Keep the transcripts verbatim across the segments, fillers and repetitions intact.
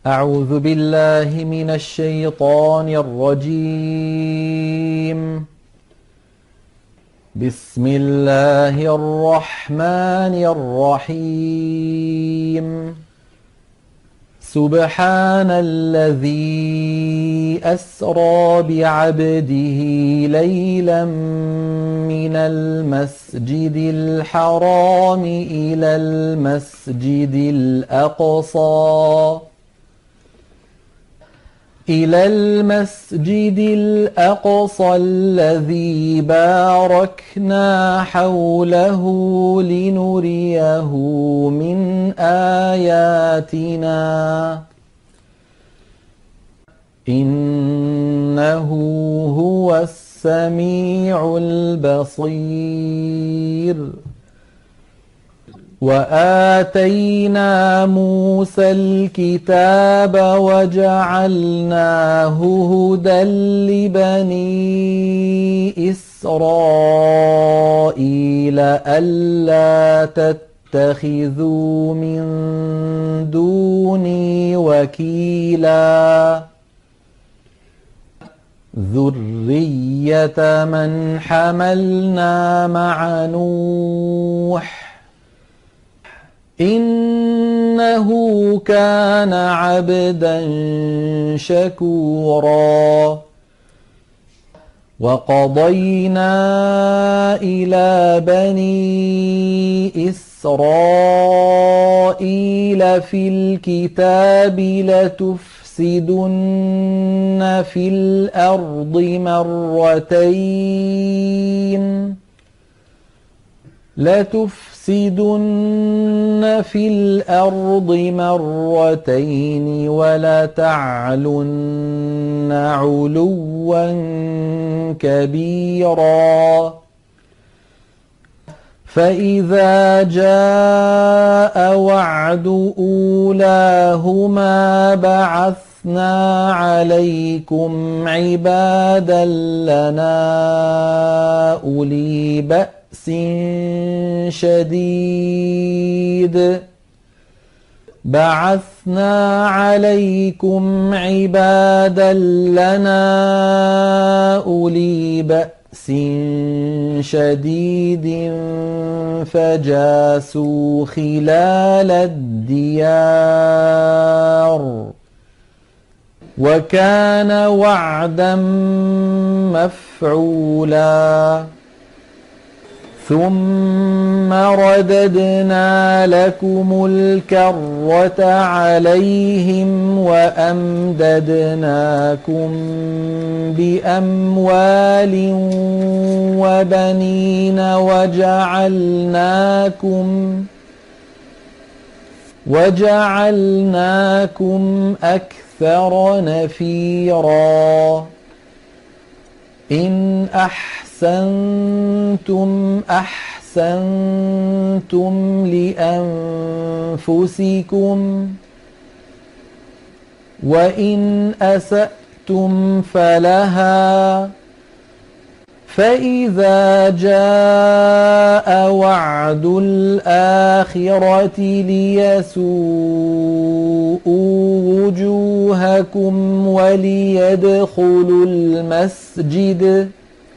أعوذ بالله من الشيطان الرجيم. بسم الله الرحمن الرحيم. سبحان الذي أسرى بعبده ليلا من المسجد الحرام إلى المسجد الأقصى إلى المسجد الأقصى الذي باركنا حوله لنريه من آياتنا إنه هو السميع البصير. وآتينا موسى الكتاب وجعلناه هدى لبني إسرائيل ألا تتخذوا من دوني وكيلا ذرية من حملنا مع نوح إنه كان عبدا شكورا. وقضينا إلى بني إسرائيل في الكتاب لتفسدن في الأرض مرتين لتفسدن في الأرض مرتين ولتعلن علوا كبيرا. فإذا جاء وعد أولاهما بعثنا عليكم عبادا لنا أولي بأس شديد بعثنا عليكم عبادا لنا أولي بأس شديد فجاسوا خلال الديار وكان وعدا مفعولا. ثم رددنا لكم الكرة عليهم وأمددناكم بأموال وبنين وجعلناكم وجعلناكم أكثر نفيرا. إن أحسنتم أحسنتم لأنفسكم وإن أسأتم فلها. فإذا جاء وعد الآخرة ليسوءوا وجوهكم وليدخلوا المسجد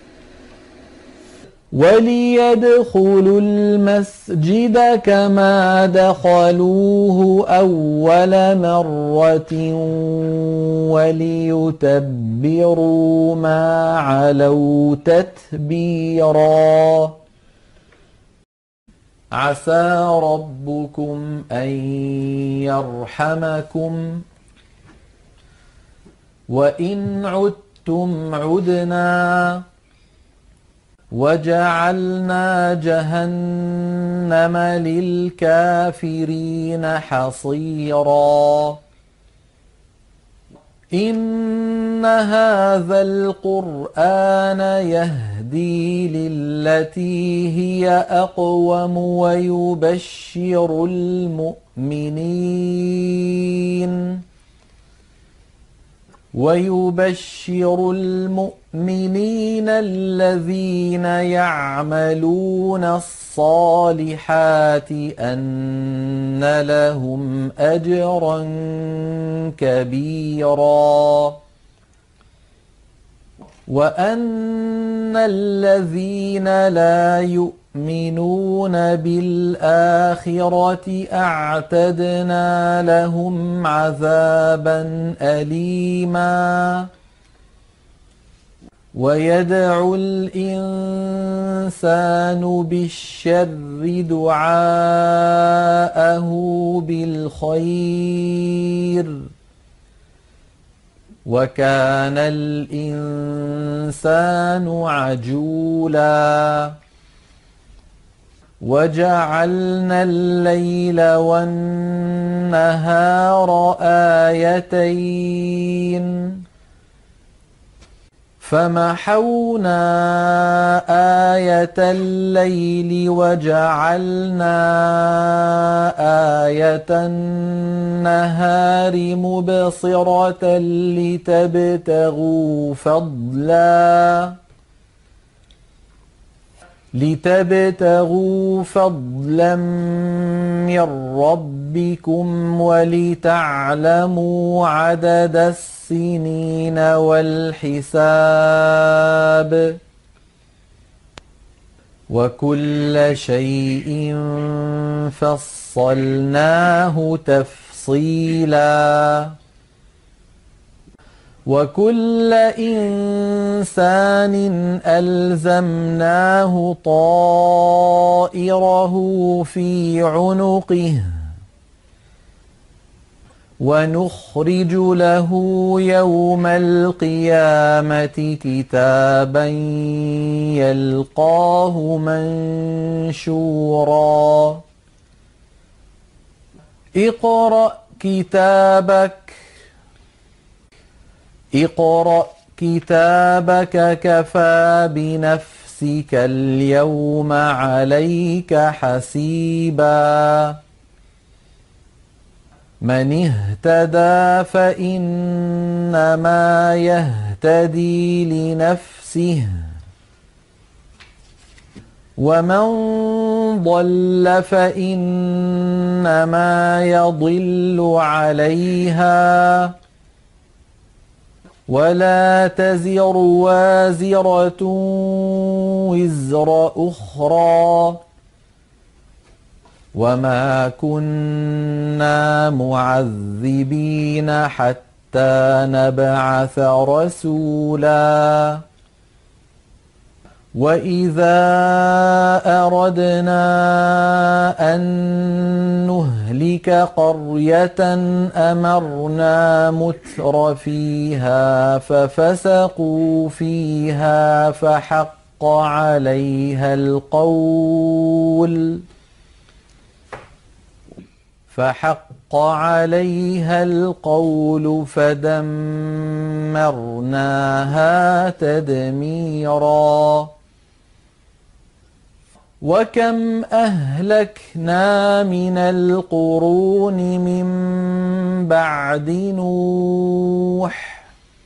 وليدخلوا المسجد كما دخلوه أول مرة وليتبروا ما علوا تتبيرا. عسى ربكم أن يرحمكم وإن عدتم عدنا وجعلنا جهنم للكافرين حصيرا. إن هذا القرآن يهدي للتي هي أقوم ويبشر المؤمنين ويبشر المؤمنين الذين يعملون الصالحات أن لهم أجرا كبيرا وأن الذين لا يؤمنون بالآخرة أعتدنا لهم عذابا أليما ويدعو الإنسان بالشر دعاءه بالخير وكان الإنسان عجولا وجعلنا الليل والنهار آيتين فمحونا آية الليل وجعلنا آية النهار مبصرة لتبتغوا فضلا لتبتغوا فضلا من ربكم ولتعلموا عدد السنين والحساب وكل شيء فصلناه تفصيلا وكل إنسان ألزمناه طائره في عنقه ونخرج له يوم القيامة كتابا يلقاه منشورا اقرأ كتابك اقرأ كتابك كفى بنفسك اليوم عليك حسيبا من اهتدى فإنما يهتدي لنفسه ومن ضل فإنما يضل عليها ولا تزر وازرة وزر أخرى وما كنا معذبين حتى نبعث رسولا وإذا أردنا أن نهلك قرية أمرنا متر فيها ففسقوا فيها فحق عليها القول فحق عليها القول فدمرناها تدميرا وكم أهلكنا من القرون من بعد نوح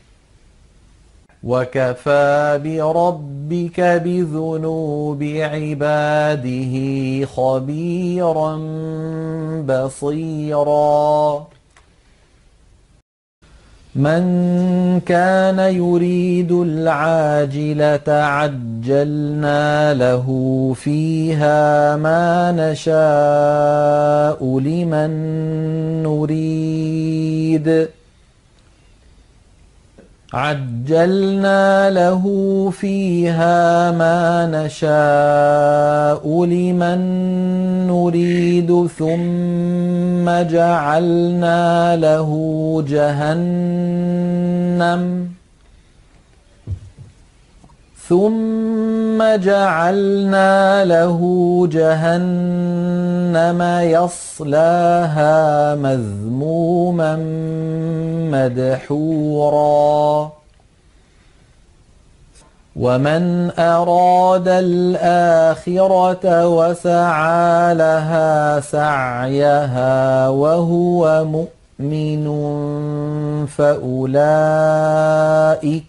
وكفى بربك بذنوب عباده خبيرا بصيرا من كان يريد العاجلة عجلنا له فيها ما نشاء لمن نريد عجلنا له فيها ما نشاء لمن نريد ثم جعلنا له جهنم ثم جعلنا له جهنم يصلاها مذموما مدحورا ومن أراد الآخرة وسعى لها سعيها وهو مؤمن فأولئك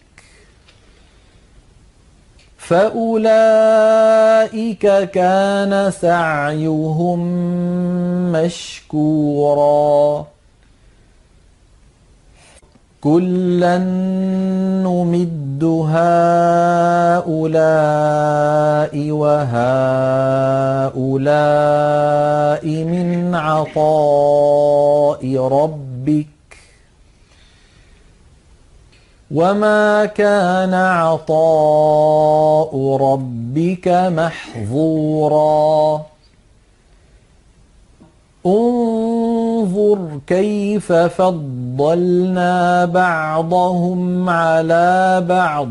فأولئك كان سعيهم مشكورا كلا نمد هؤلاء وهؤلاء من عطاء ربك وما كان عطاء ربك محظورا انظر كيف فضلنا بعضهم على بعض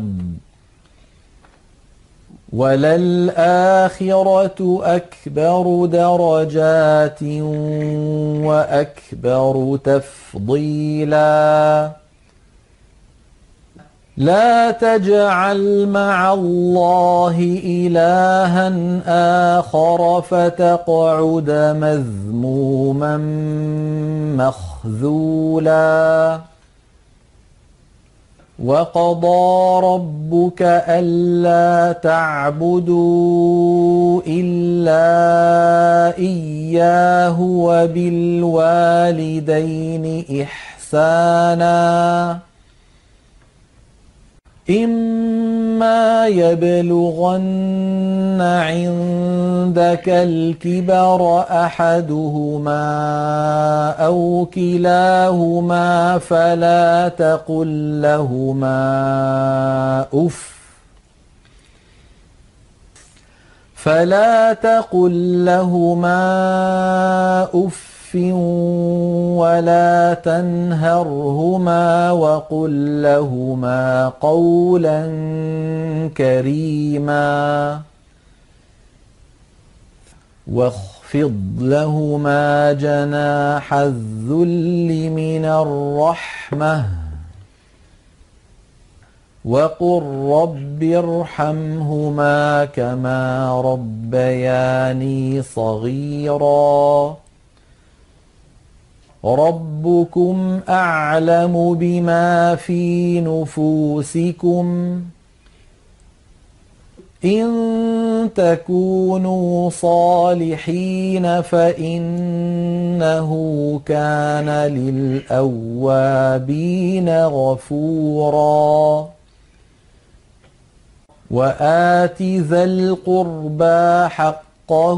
وللآخرة أكبر درجات وأكبر تفضيلا لا تجعل مع الله إلها آخر فتقعد مذموما مخذولا وقضى ربك ألا تعبدوا إلا إياه وبالوالدين إحسانا إما يبلغن عندك الكبر أحدهما أو كلاهما فلا تقل لهما أف فلا تقل لهما أف ولا تنهرهما وقل لهما قولا كريما واخفض لهما جناح الذل من الرحمة وقل رب ارحمهما كما ربياني صغيرا ربكم أعلم بما في نفوسكم إن تكونوا صالحين فإنه كان للأوابين غفورا وآت ذا القربى حقه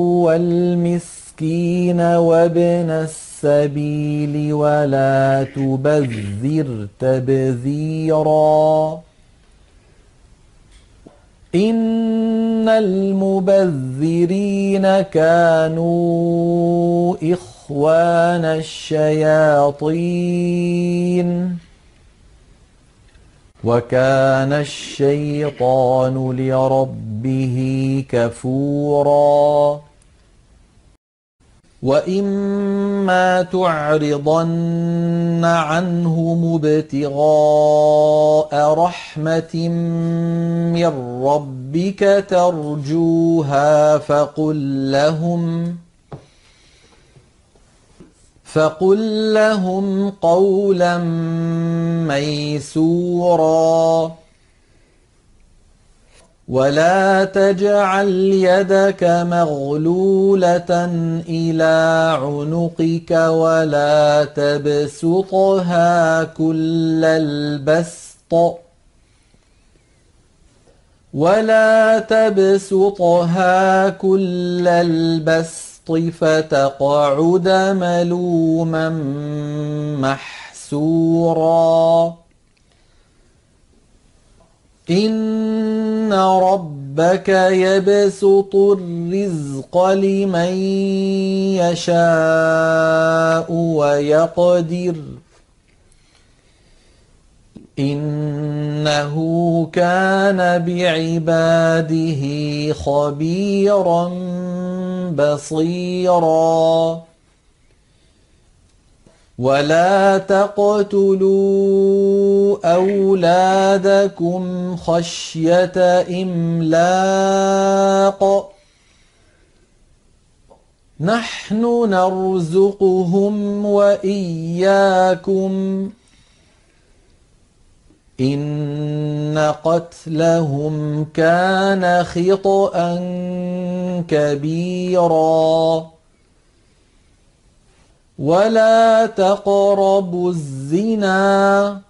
والمسكين وابن السبيل ولا تبذر تبذيرا إن المبذرين كانوا إخوان الشياطين وكان الشيطان لربه كفورا وإما تعرضن عنهم ابتغاء رحمة من ربك ترجوها فقل لهم فقل لهم قولا ميسورا ولا تجعل يدك مغلولة إلى عنقك ولا تبسطها كل البسط ولا تبسطها كل البسط فتقعد ملوما محسورا إن ربك يبسط الرزق لمن يشاء ويقدر إنه كان بعباده خبيرا بصيرا ولا تقتلوا أولادكم خشية إملاق نحن نرزقهم وإياكم إن قتلهم كان خطأ كبيرا ولا تقربوا الزنا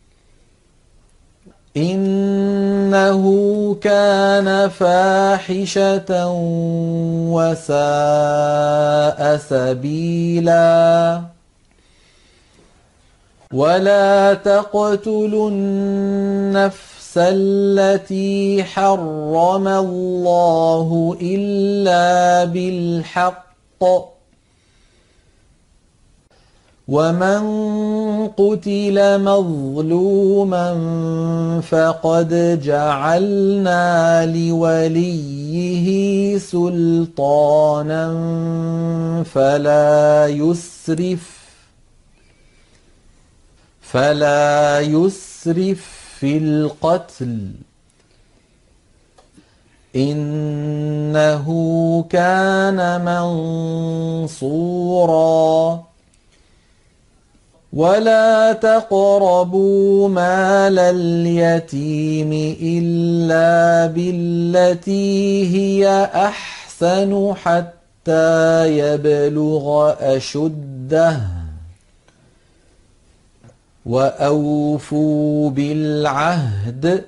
إنه كان فاحشة وساء سبيلا ولا تقتلوا النفس التي حرم الله إلا بالحق ومن قتل مظلوما فقد جعلنا لوليه سلطانا فلا يسرف فلا يسرف في القتل إنه كان منصورا ولا تقربوا مال اليتيم إلا بالتي هي أحسن حتى يبلغ أشده وأوفوا بالعهد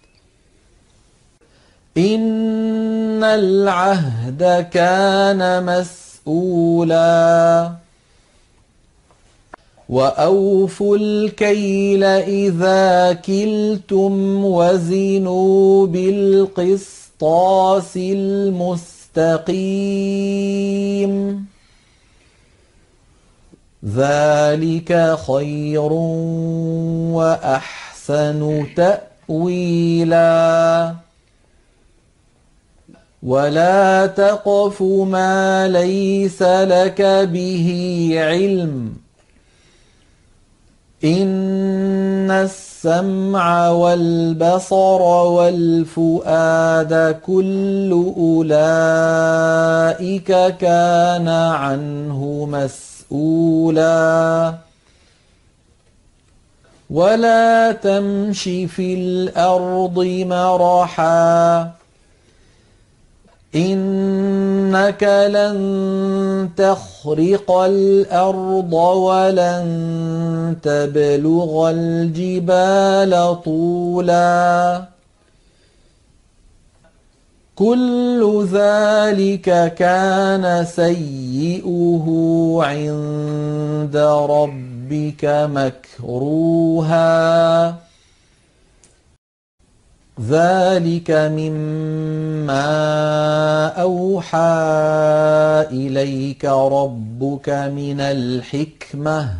إن العهد كان مسؤولا وأوفوا الكيل إذا كلتم وزنوا بالقسطاس المستقيم ذلك خير وأحسن تأويلا ولا تقف ما ليس لك به علم إن السمع والبصر والفؤاد كل أولئك كان عنه مسؤولا ولا تمش في الأرض مرحا إنك لن تخرق الأرض ولن تبلغ الجبال طولا كل ذلك كان سيئه عند ربك مكروها ذلك مما أوحى إليك ربك من الحكمة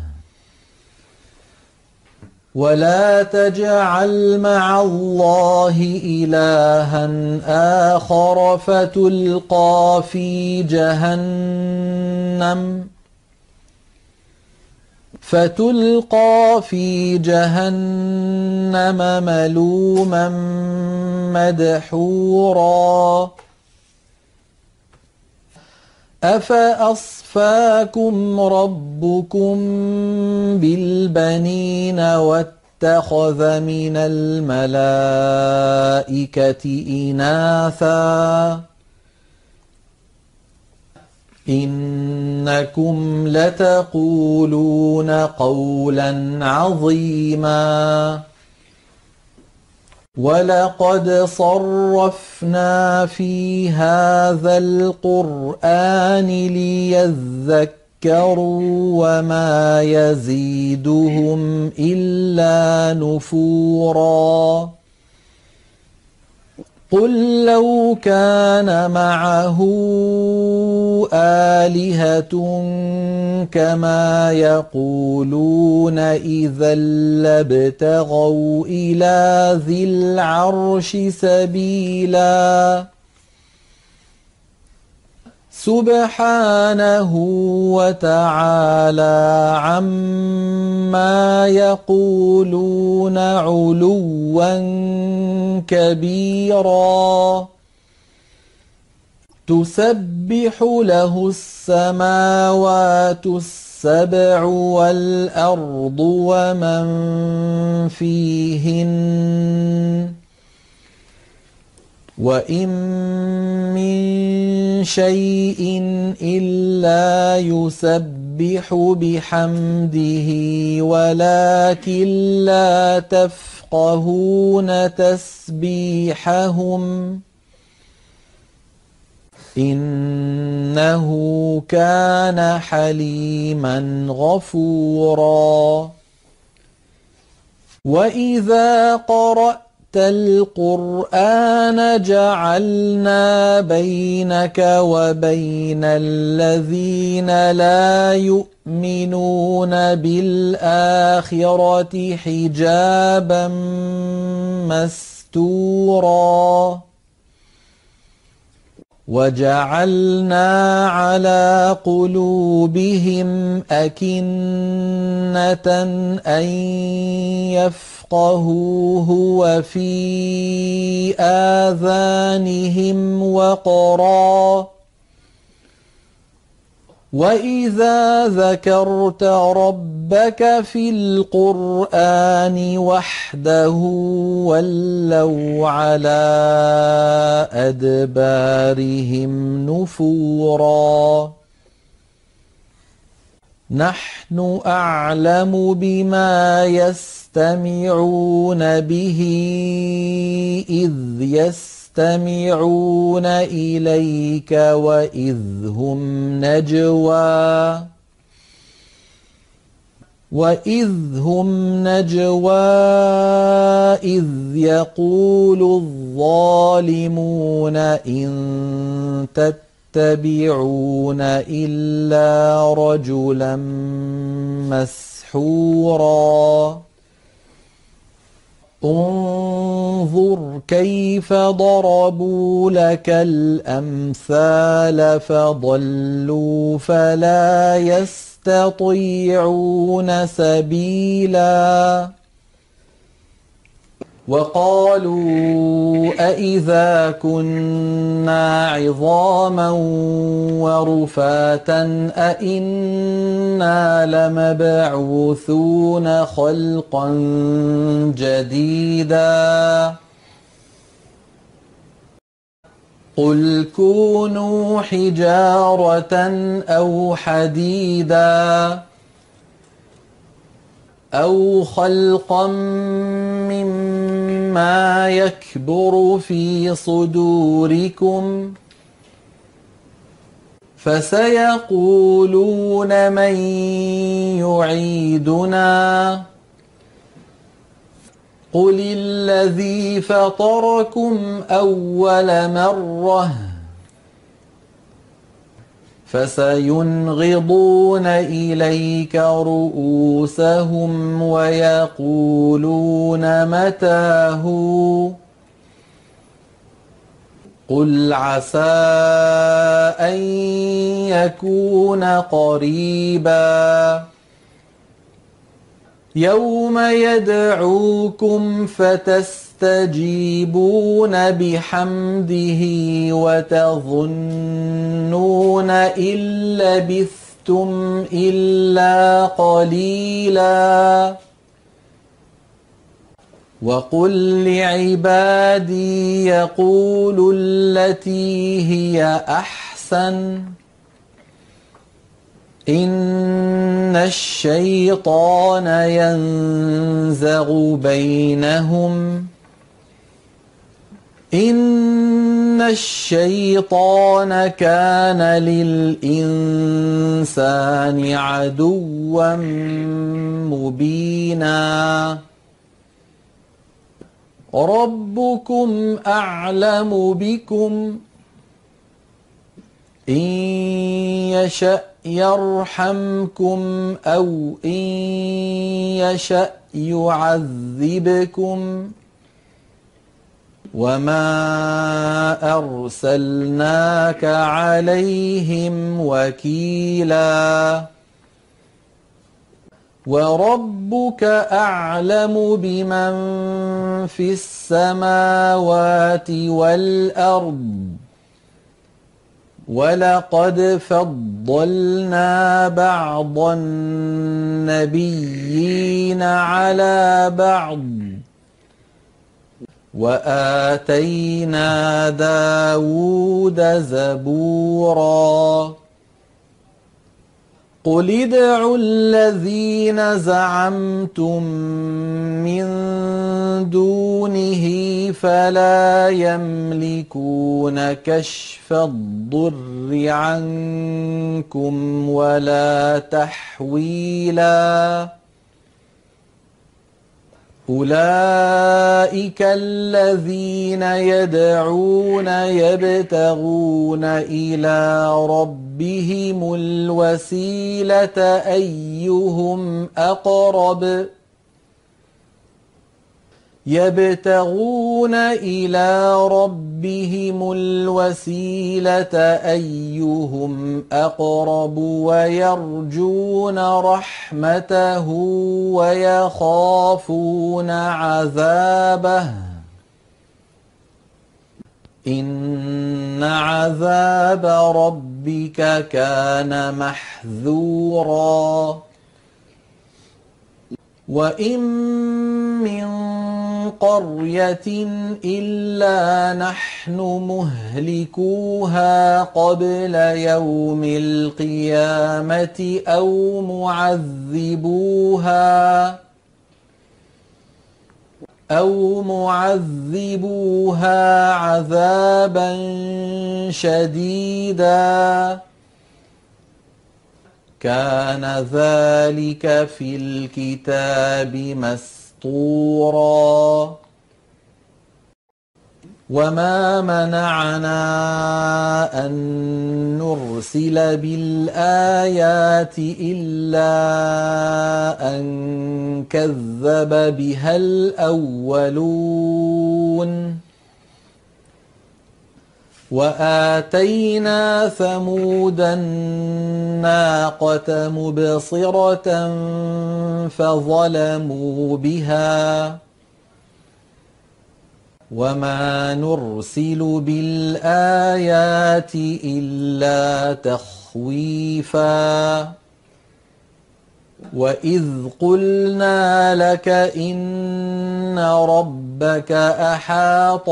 ولا تجعل مع الله إلها آخر فتلقى في جهنم فتلقى في جهنم ملوما مدحورا أفأصفاكم ربكم بالبنين واتخذ من الملائكة إناثا إنكم لتقولون قولا عظيما ولقد صرفنا في هذا القرآن ليذكروا وما يزيدهم إلا نفورا قل لو كان معه آلهة كما يقولون إذا لابتغوا إلى ذي العرش سبيلا سبحانه وتعالى عما يقولون علوا كبيرا تسبح له السماوات السبع والأرض ومن فيهن وإن من شيء إلا يسبح بحمده ولكن لا تفقهون تسبيحهم إنه كان حليما غفورا. وإذا قرأت القرآن جعلنا بينك وبين الذين لا يؤمنون بالآخرة حجابا مستورا وجعلنا على قلوبهم أكنة أن يفقهوه وفي آذانهم وقرا وإذا ذكرت ربك في القرآن وحده ولوا على أدبارهم نفورا. نحن أعلم بما يستمعون به إذ يستمعون إليك وإذ هم نجوى وإذ هم نجوى إذ يقول الظالمون إن تتبعون إلا رجلا مسحورا. انظر كيف ضربوا لك الأمثال فضلوا فلا يستطيعون سبيلا. وقالوا أإذا كنا عظاما ورفاتا أإنا لمبعوثون خلقا جديدا قل كونوا حجارة أو حديدا أو خلقا مما يكبر في صدوركم فسيقولون من يعيدنا قل الذي فطركم أول مرة فسينغضون إليك رؤوسهم ويقولون متى هو قل عسى أن يكون قريبا يوم يدعوكم فتستجيبون بحمده وتظنون إن لبثتم إلا قليلا. وقل لعبادي يقولوا التي هي أحسن إن الشيطان ينزغ بينهم إن الشيطان كان للإنسان عدوا مبينا. ربكم أعلم بكم إن يشأ يرحمكم أو إن يشأ يعذبكم وما أرسلناك عليهم وكيلا. وربك أعلم بمن في السماوات والأرض ولقد فضلنا بعض النبيين على بعض وآتينا داود زبورا قل ادعوا الذين زعمتم من دونه فلا يملكون كشف الضر عنكم ولا تحويلا أولئك الذين يدعون يبتغون إلى ربهم الوسيلة أيهم أقرب يبتغون إلى ربهم الوسيلة أيهم أقرب ويرجون رحمته ويخافون عذابه إن عذاب ربك كان محذورا وإن من قرية إلا نحن مهلكوها قبل يوم القيامة أو معذبوها أو معذبوها عذابا شديدا كان ذلك في الكتاب مسطورا وما منعنا أن نرسل بالآيات إلا أن كذب بها الأولون وآتينا ثمود الناقة مبصرة فظلموا بها وما نرسل بالآيات إلا تخويفا وإذ قلنا لك إن ربك أحاط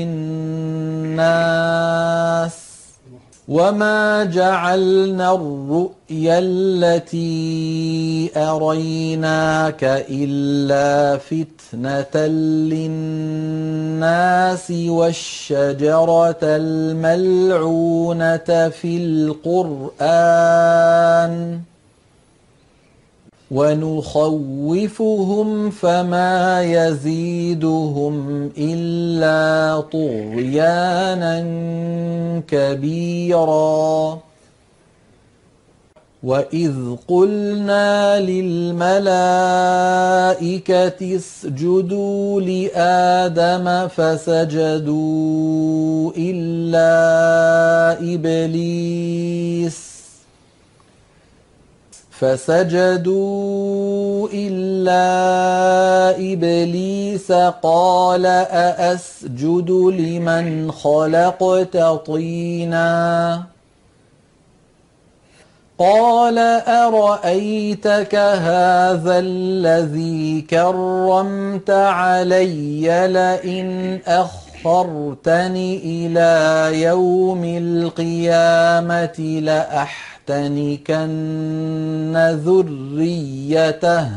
بالناس وما جعلنا الرؤيا التي أريناك إلا فتنة للناس والشجرة الملعونة في القرآن ونخوفهم فما يزيدهم إلا طغيانا كبيرا وإذ قلنا للملائكة اسجدوا لآدم فسجدوا إلا إبليس فسجدوا إلا إبليس قال أأسجد لمن خلقت طينا قال أرأيتك هذا الذي كرمت علي لئن أخرتني إلى يوم القيامة لأحتنكن ذريته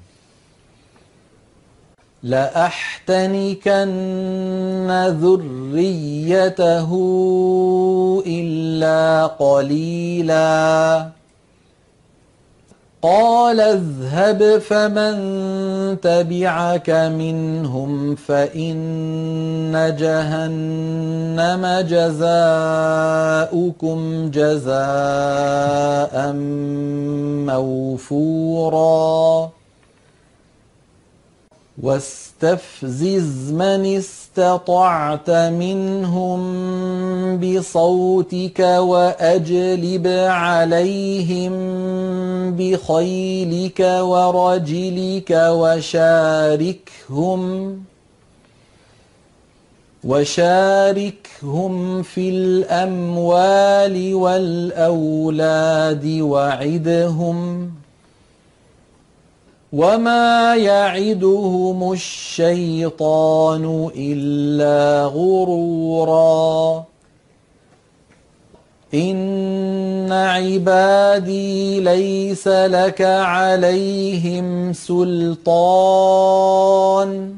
لأحتنكن ذريته إلا قليلا قال اذهب فمن تبعك منهم فإن جهنم جزاؤكم جزاء موفورا واستفزز من استطعت منهم بصوتك وأجلب عليهم بخيلك ورجلك وشاركهم وشاركهم في الأموال والأولاد وعدهم وما يعدهم الشيطان إلا غرورا إن عبادي ليس لك عليهم سلطان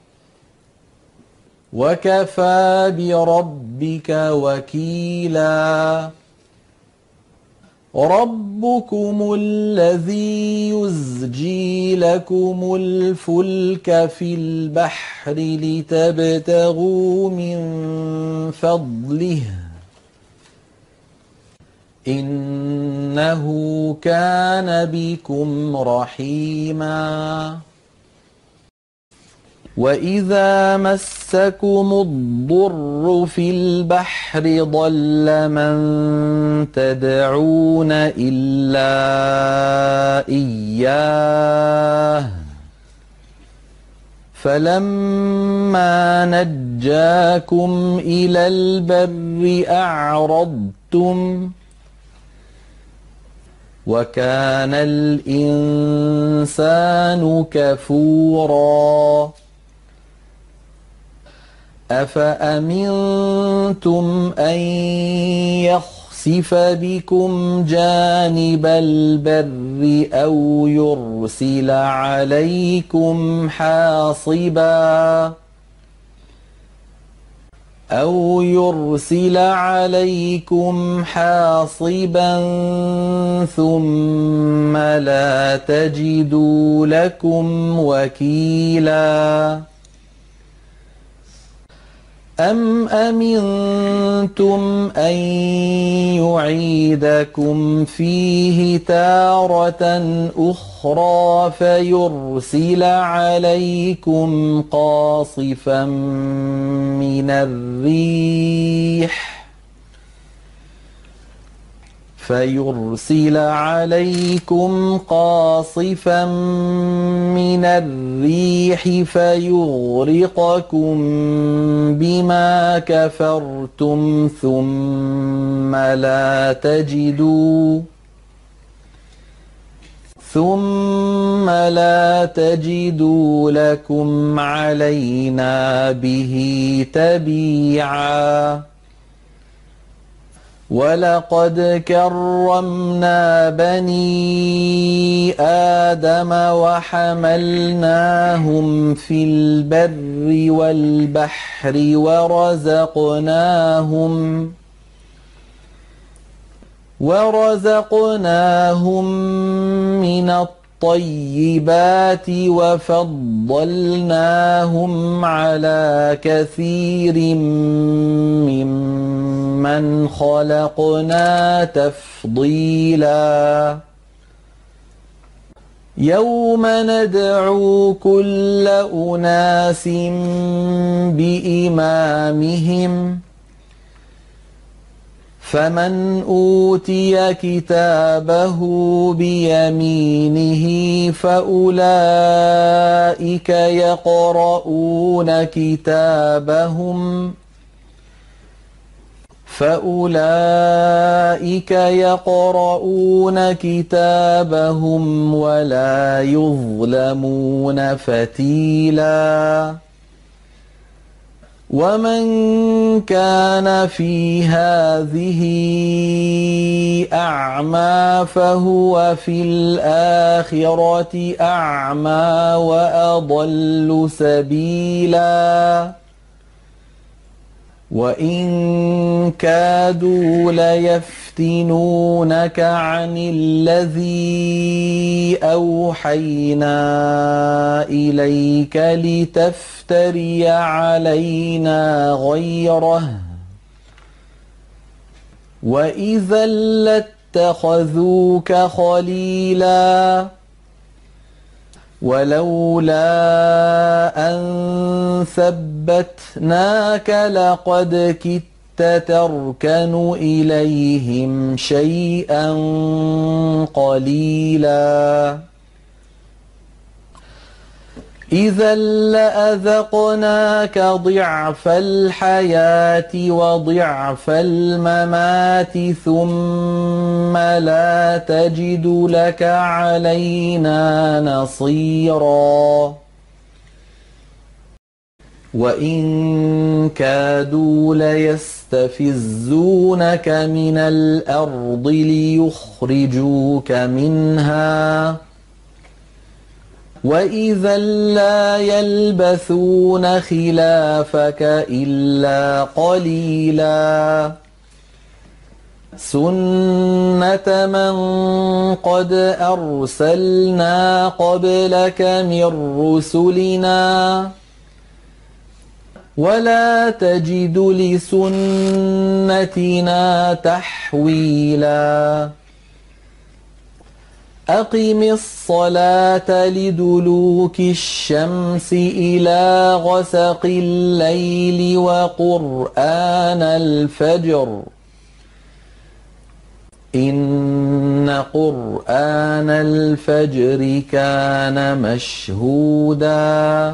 وكفى بربك وكيلا ربكم الذي يزجي لكم الفلك في البحر لتبتغوا من فضله إنه كان بكم رحيما وإذا مسكم الضر في البحر ضل من تدعون إلا إياه فلما نجاكم إلى البر أعرضتم وكان الإنسان كفورا أفأمنتم أن يخسف بكم جانب البر أو يرسل عليكم حاصبا أو يرسل عليكم حاصبا ثم لا تجدوا لكم وكيلا أم أمنتم أن يعيدكم فيه تارة أخرى فيرسل عليكم قاصفا من الريح فيرسل عليكم قاصفا من الريح فيغرقكم بما كفرتم ثم لا تجدوا ثم لا تجدوا لكم علينا به تبيعا ولقد كرمنا بني آدم وحملناهم في البر والبحر ورزقناهم ورزقناهم من الطيبات وفضلناهم على كثير ممن خلقنا تفضيلا يوم ندعو كل أناس بإمامهم فمن أوتي كتابه بيمينه فأولئك يقرؤون كتابهم فأولئك يقرؤون كتابهم ولا يظلمون فتيلا ومن كان في هذه أعمى فهو في الآخرة أعمى وأضل سبيلا وإن كادوا ليفتنونك عن الذي أوحينا إليك لتفتري علينا غيره وإذا لاتخذوك خليلا ولولا أن ثبتناك لقد كدت تركن إليهم شيئا قليلا إذا لأذقناك ضعف الحياة وضعف الممات ثم لا تجد لك علينا نصيرا وإن كادوا ليستفزونك من الأرض ليخرجوك منها وإذا لا يلبثون خلافك إلا قليلا سنة من قد أرسلنا قبلك من رسلنا ولا تجد لسنتنا تحويلا أقم الصلاة لدلوك الشمس إلى غسق الليل وقرآن الفجر إن قرآن الفجر كان مشهودا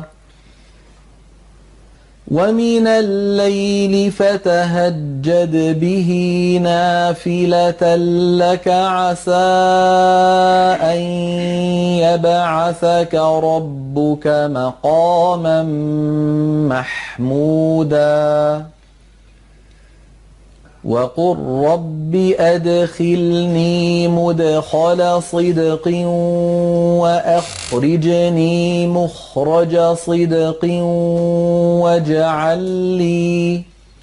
ومن الليل فتهجد به نافلة لك عسى أن يبعثك ربك مقاما محمودا وقل رب أدخلني مدخل صدق وأخرجني مخرج صدق واجعل لي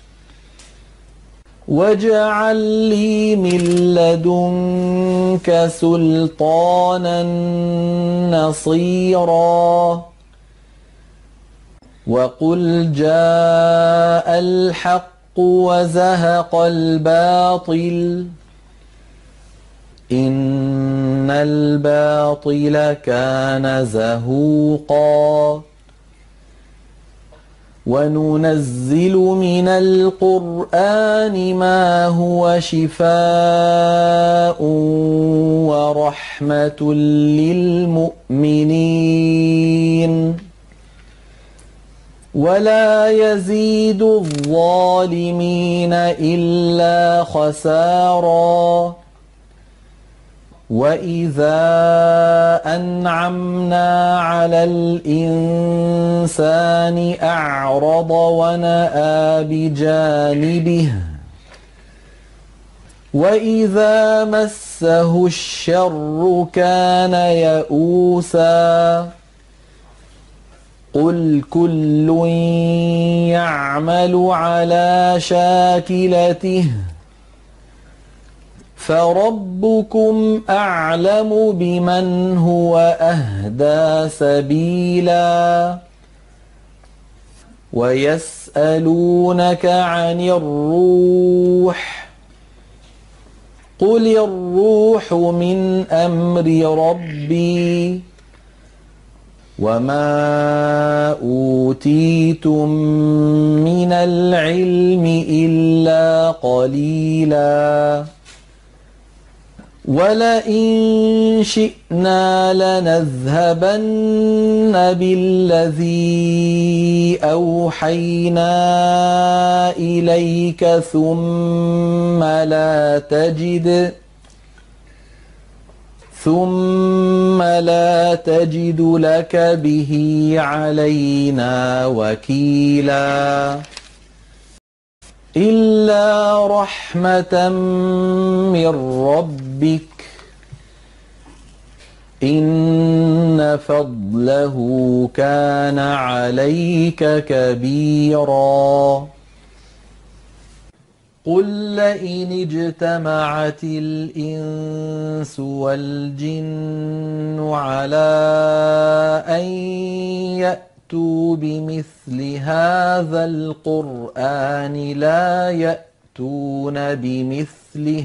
واجعل لي من لدنك سلطانا نصيرا وقل جاء الحق وزهق الباطل إن الباطل كان زهوقا وننزل من القرآن ما هو شفاء ورحمة للمؤمنين ولا يزيد الظالمين إلا خسارا وإذا أنعمنا على الإنسان أعرض ونأى بجانبه وإذا مسه الشر كان يئوسا قل كل يعمل على شاكلته فربكم أعلم بمن هو أهدى سبيلا ويسألونك عن الروح قل الروح من أمر ربي وما أوتيتم من العلم إلا قليلا ولئن شئنا لنذهبن بالذي أوحينا إليك ثم لا تجد ثم لا تجد لك به علينا وكيلا إلا رحمة من ربك إن فضله كان عليك كبيرا قل لئن اجتمعت الإنس والجن على أن يأتوا بمثل هذا القرآن لا يأتون بمثله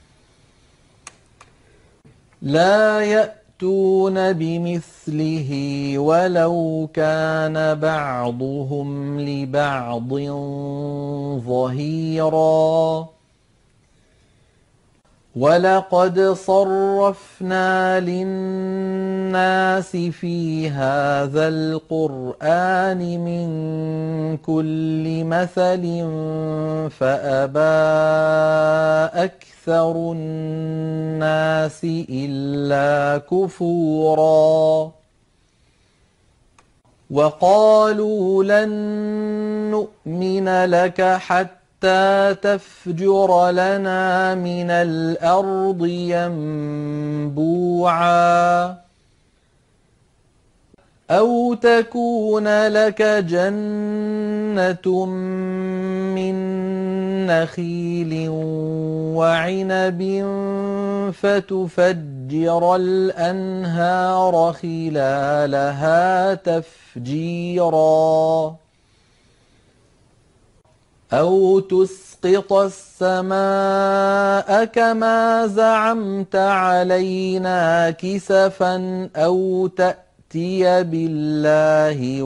لا يأتون بمثله ولو كان بعضهم لبعض ظهيرا ولقد صرفنا للناس في هذا القرآن من كل مثل فأبى أكثر الناس إلا كفورا وقالوا لن نؤمن لك حتى حتى تفجر لنا من الأرض ينبوعا أو تكون لك جنة من نخيل وعنب فتفجر الأنهار خلالها تفجيرا أو تسقط السماء كما زعمت علينا كسفا أو تأتي بالله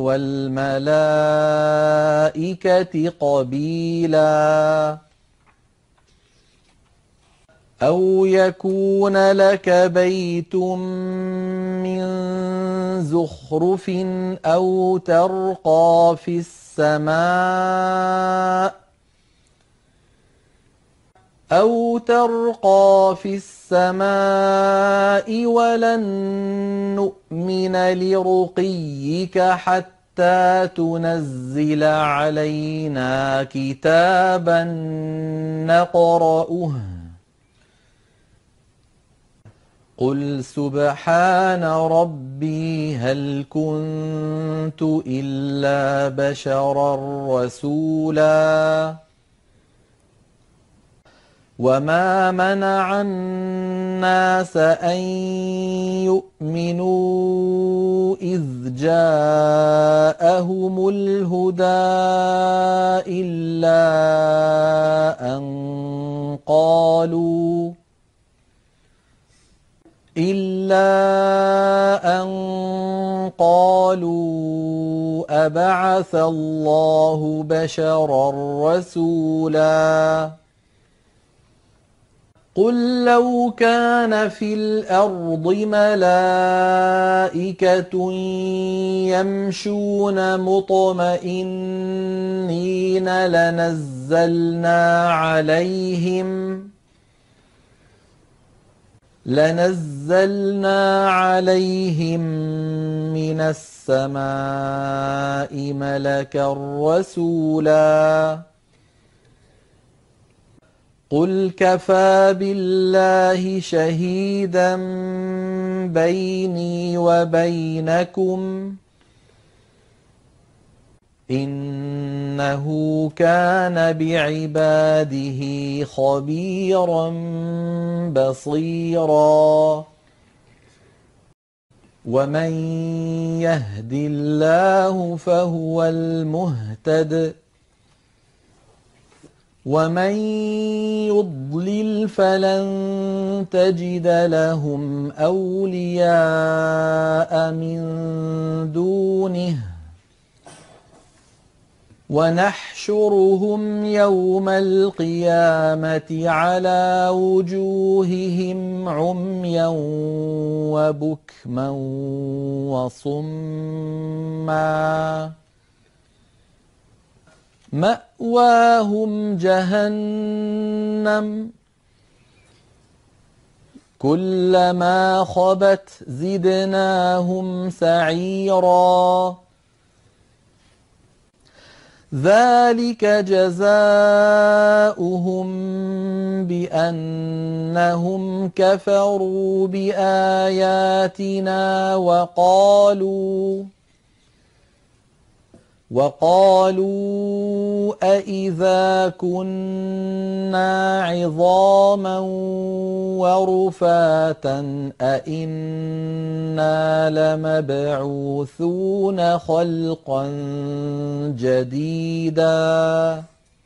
والملائكة قبيلا أو يكون لك بيت من زخرف أو ترقى في السماء أو ترقى في السماء ولن نؤمن لرقيك حتى تنزل علينا كتابا نقرأه قل سبحان ربي هل كنت إلا بشرا رسولا وما منع الناس أن يؤمنوا إذ جاءهم الهدى إلا أن قالوا إلا أن قالوا أبعث الله بشرا رسولا قل لو كان في الأرض ملائكة يمشون مطمئنين لنزلنا عليهم لنزلنا عليهم من السماء ملكا رسولا قل كفى بالله شهيدا بيني وبينكم إنه كان بعباده خبيرا بصيرا ومن يهد الله فهو المهتد ومن يضلل فلن تجد لهم أولياء من دونه ونحشرهم يوم القيامة على وجوههم عميا وبكما وصما مأواهم جهنم كلما خبت زدناهم سعيرا ذلك جزاؤهم بأنهم كفروا بآياتنا وقالوا وقالوا أإذا كنا عظاما ورفاتا أإنا لمبعوثون خلقا جديدا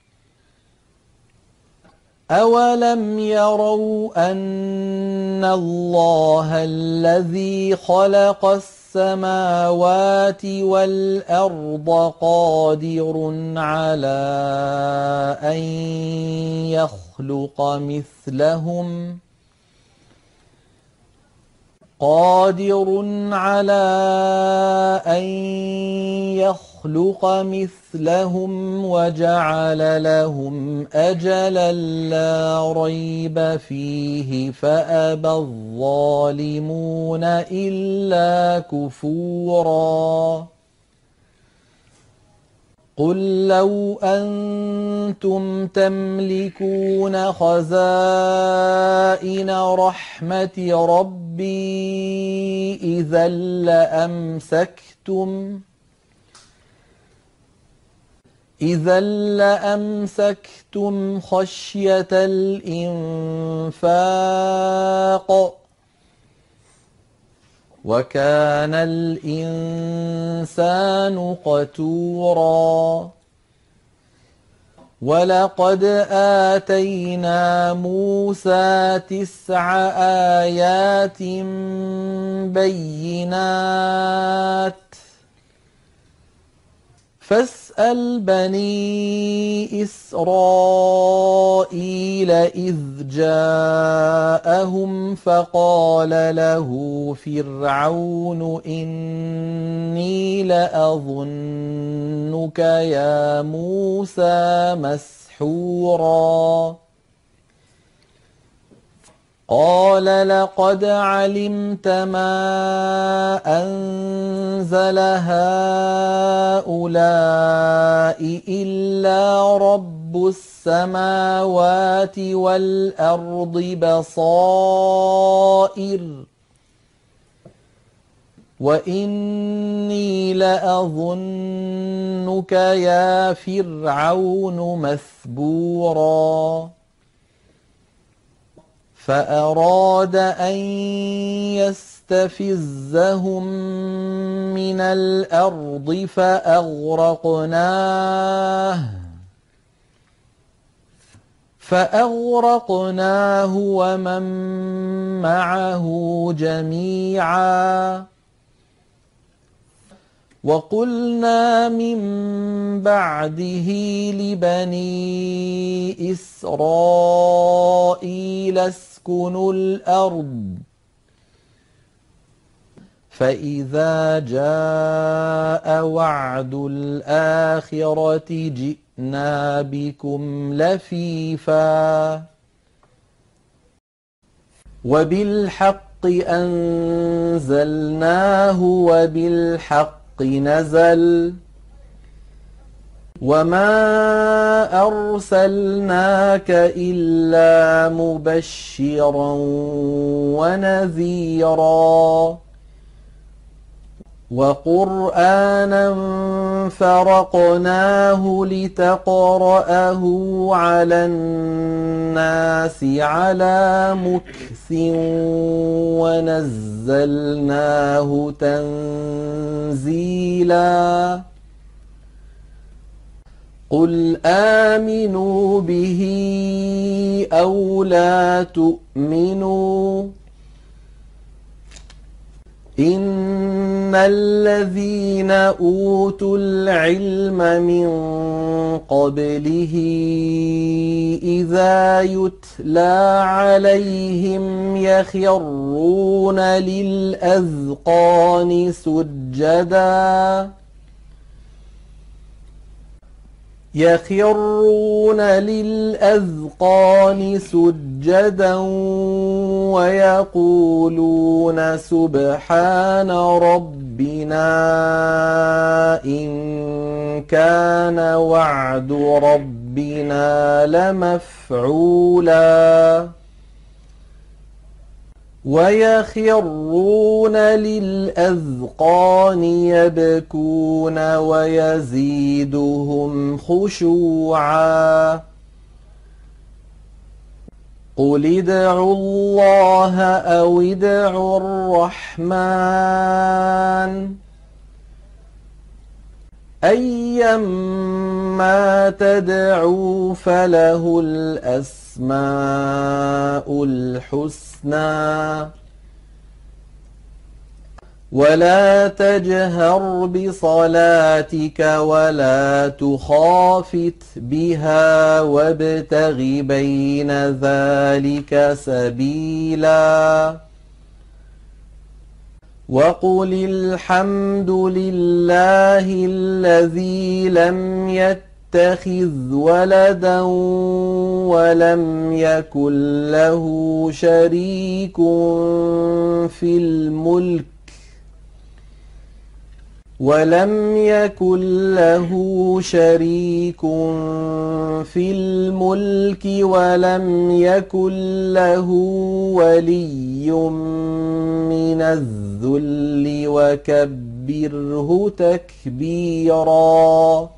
أولم يروا أن الله الذي خلق السماوات والأرض قادر على أن يخلق مثلهم قادر على أن يخلق مثلهم وجعل لهم أجلا لا ريب فيه فأبى الظالمون إلا كفورا قل لو أنتم تملكون خزائن رحمة ربي إذا لأمسكتم إذا لأمسكتم خشية الإنفاق وكان الإنسان قتورا ولقد آتينا موسى تسع آيات بينات فاسأل بني إسرائيل إذ جاءهم فقال له فرعون إني لأظنك يا موسى مسحورا قال لقد علمت ما أنزل هؤلاء إلا رب السماوات والأرض بصائر وإني لأظنك يا فرعون مثبورا فأراد أن يستفزهم من الأرض فأغرقناه فأغرقناه ومن معه جميعا وقلنا من بعده لبني إسرائيل اسكنوا الأرض فإذا جاء وعد الآخرة جئنا بكم لفيفا وبالحق أنزلناه وبالحق نزل وما أرسلناك إلا مبشرا ونذيرا وقرآنا فرقناه لتقرأه على الناس على مكث ونزلناه تنزيلا قل آمنوا به أو لا تؤمنوا إن الذين أوتوا العلم من قبله إذا يتلى عليهم يخرون للأذقان سجدا يخرون للأذقان سجدا ويقولون سبحان ربنا إن كان وعد ربنا لمفعولا ويخرون للأذقان يبكون ويزيدهم خشوعا قل ادعوا الله أو ادعوا الرحمن أيما تدعوا فله الأسماء الحسنى ولا تجهر بصلاتك ولا تخافت بها وابتغ بين ذلك سبيلا وقل الحمد لله الذي لم يتخذ ولدا ولم يكن له شريك في الملك ولم يكن له شريك في الملك ولم يكن له ولي من الذل وكبره تكبيرا.